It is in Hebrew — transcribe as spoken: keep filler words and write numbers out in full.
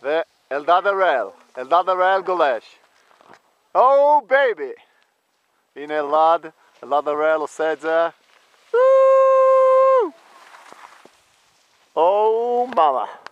ואלדד הראל, אלדד הראל גולש. או בייבי! הנה אלדד, אלדד הראל עושה את זה. או מאמה.